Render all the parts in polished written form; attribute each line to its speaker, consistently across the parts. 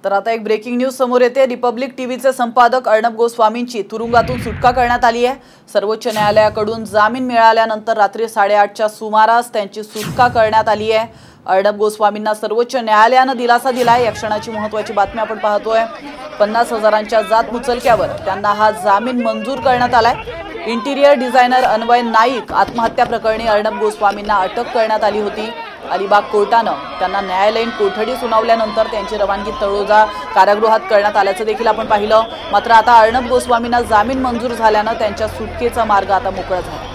Speaker 1: तर आता एक ब्रेकिंग न्यूज समोर येते। रिपब्लिक टीव्हीचे संपादक अर्णब गोस्वामींची तुरुंगातून सुटका करण्यात आली आहे। सर्वोच्च न्यायालयाकडून जामीन मिळाल्यानंतर रात्री 8:30च्या सुमारास त्यांची सुटका करण्यात आली आहे। अर्णब गोस्वामींना सर्वोच्च न्यायालयाने दिलासा दिलाय। या क्षणाची महत्त्वाची बातमी आपण पाहतोय। 50,000च्या जात मुचलक्यावर त्यांना हा जामीन मंजूर करण्यात आलाय। इंटिरियर डिझायनर अन्वय नाईक आत्महत्या प्रकरणी अर्णब गोस्वामींना अटक करण्यात आली होती। अलिबाग कोर्टाने त्यांना न्यायालयीन कोठडी सुनावल्यानंतर त्यांची रवानगी तळोजा कारागृहात करण्यात आल्याचं देखील आपण पाहिलं। मात्र आता अर्णब गोस्वामींना जामीन मंजूर झाल्याने त्यांच्या सुटकेचा मार्ग आता मोकळा झाला।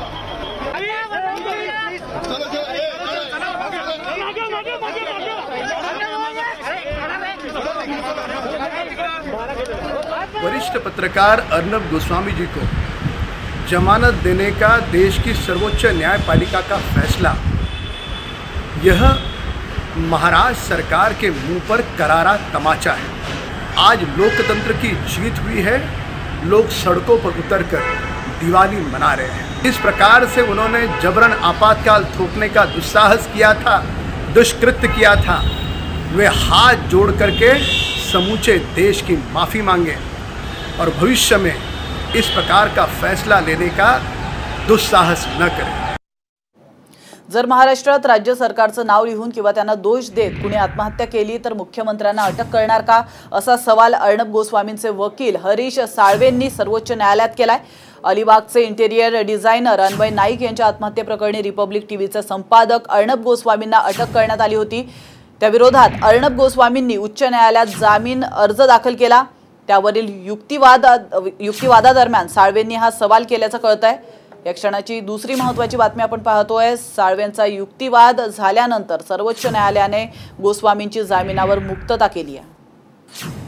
Speaker 2: वरिष्ठ पत्रकार अर्णब गोस्वामी जी को जमानत देने का देश की सर्वोच्च न्यायपालिका का फैसला यह महाराष्ट्र सरकार के मुंह पर करारा तमाचा है। आज लोकतंत्र की जीत हुई है। लोग सड़कों पर उतरकर दिवाली मना रहे हैं। इस प्रकार से उन्होंने जबरन आपातकाल थोपने का दुस्साहस किया था, दुष्कृत्य किया था, वे हाथ जोड़ करके समूचे देश की माफ़ी मांगे और भविष्य में इस प्रकार का फैसला लेने का दुस्साहस न करें।
Speaker 1: जर महाराष्ट्रात राज्य सरकारचं नाव लिहून किंवा त्यांना दोष देत कुणी आत्महत्या केली तर मुख्यमंत्र्यांना अटक करणार का, असा सवाल अर्णब गोस्वामींचे वकील हरीश साळवेंनी सर्वोच्च न्यायालयात केलाय। अलिबागचे इंटेरियर डिझायनर अन्वय नाईक यांच्या आत्महत्येप्रकरणी रिपब्लिक टीव्हीचे संपादक अर्णब गोस्वामींना अटक करण्यात आली होती। त्या विरोधात अर्णब गोस्वामींनी उच्च न्यायालयात जामीन अर्ज दाखल केला। त्यावरील युक्तिवादादरम्यान साळवेंनी हा सवाल केल्याचं कळतंय। या क्षणाची दुसरी महत्त्वाची बातमी आपण पाहतोय। साळवेंचा युक्तिवाद झाल्यानंतर सर्वोच्च न्यायालयाने गोस्वामींची जामिनावर मुक्तता केली आहे।